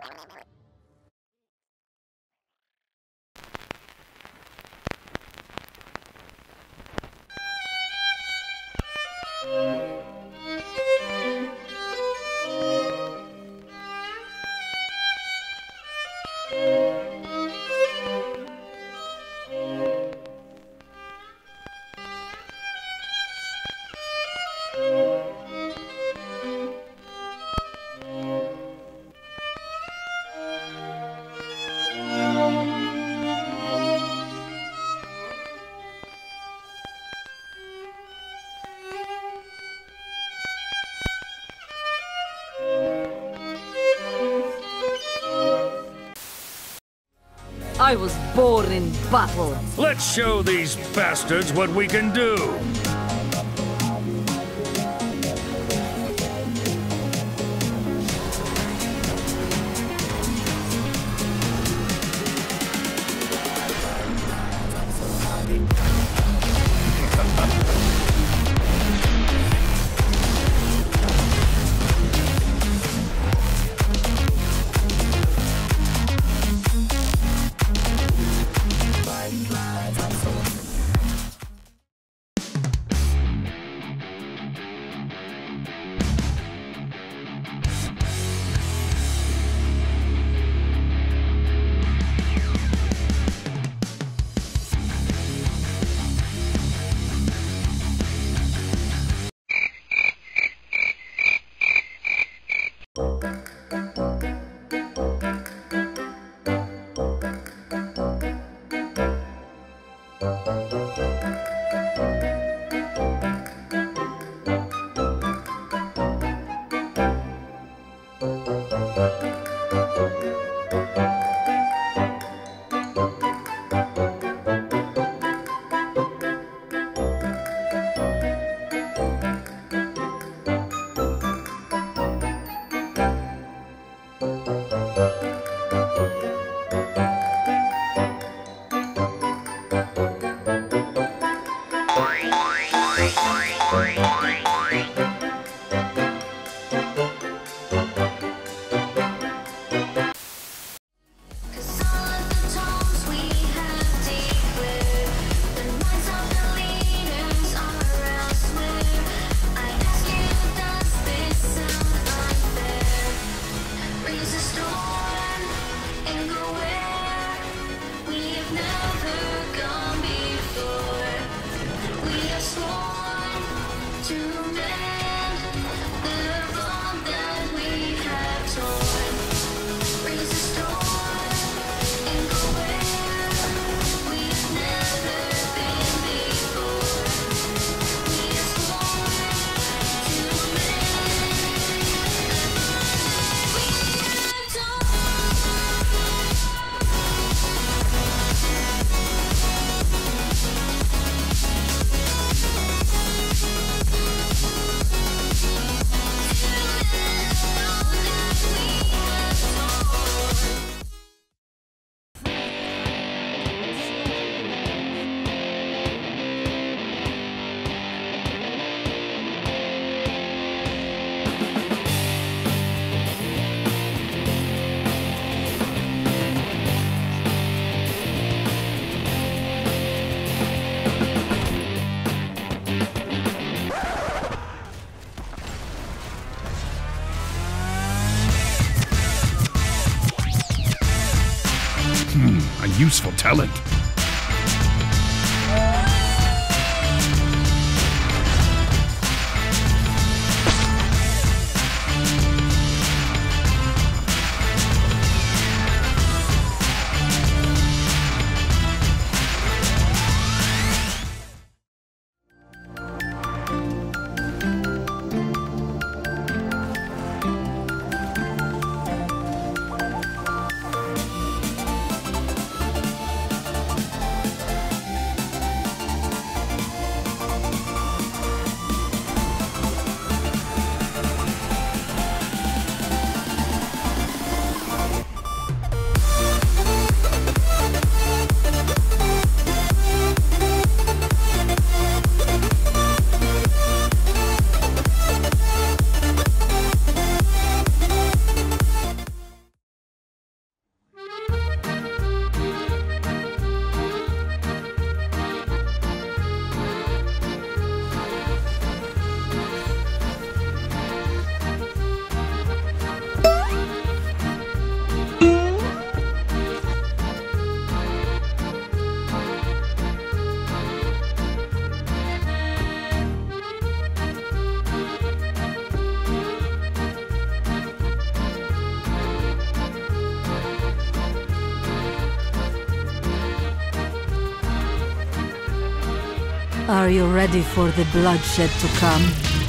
I was born in battle. Let's show these bastards what we can do! A useful talent. Are you ready for the bloodshed to come?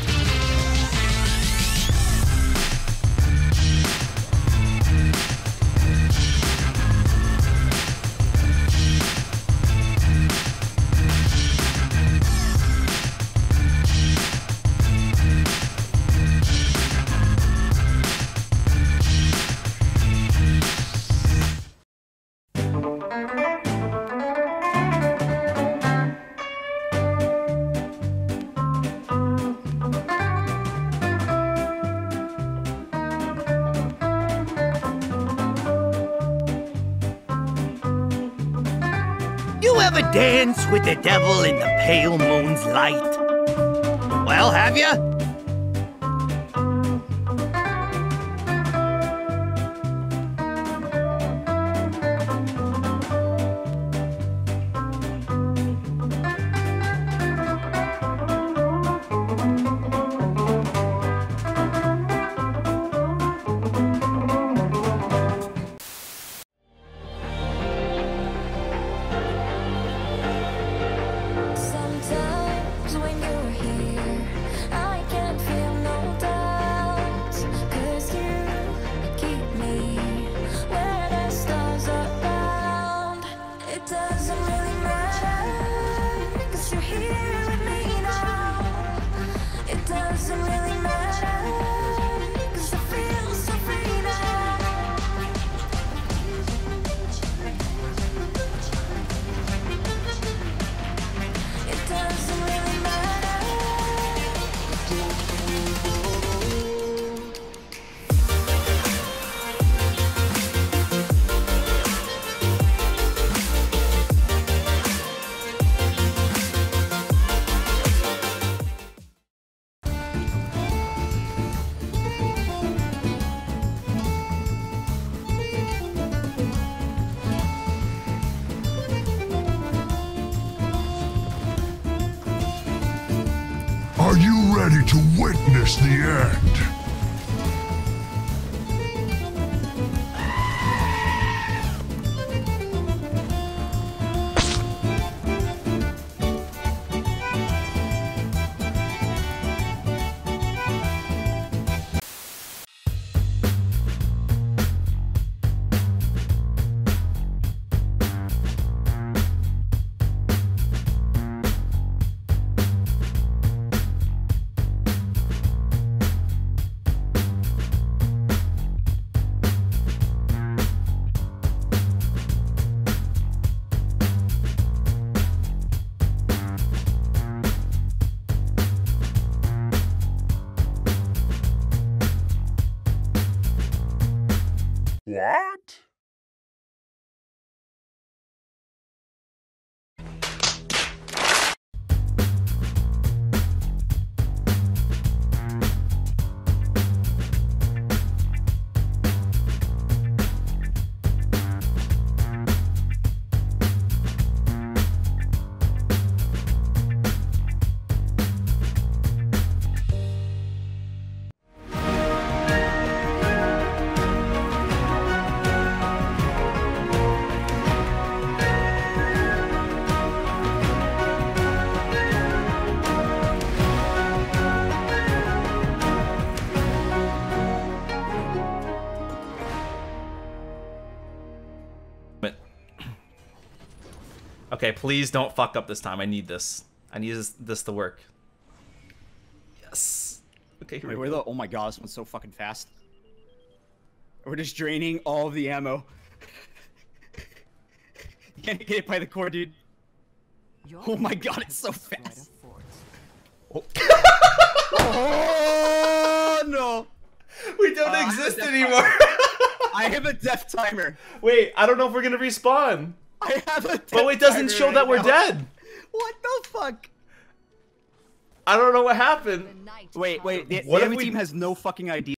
You ever dance with the devil in the pale moon's light? Well, have you? Are you ready to witness the end? What? Okay, please don't fuck up this time. I need this. I need this to work. Yes. Okay, here Wait, we where go. the? Oh my god, this one's so fucking fast. We're just draining all of the ammo. You can't get hit by the core, dude. Oh my god, it's so fast. Oh. Oh no! We don't exist anymore. I have a death timer. Wait, I don't know if we're gonna respawn. I have a death But it doesn't timer show right that we're now. dead. What the fuck? I don't know what happened. Wait, the What if enemy we- team has no fucking idea.